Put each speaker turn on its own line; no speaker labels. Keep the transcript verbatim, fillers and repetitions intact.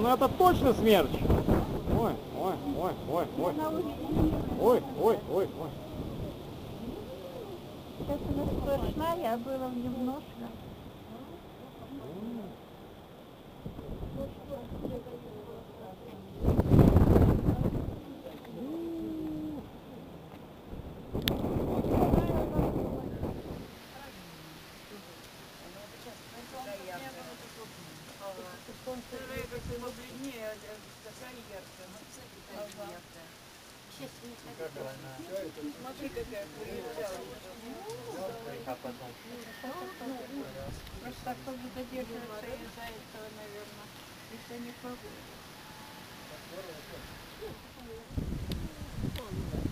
ну это точно смерч. Ой, ой, ой, ой, ой. Ой, ой, ой, ой.
Сейчас она сплошная, а было немножко.
Вторая как-то побледнее, такая яркая. Смотри, какая прилетела.
А потом.
Просто так тоже задерживается из-за этого, наверное, если не погода.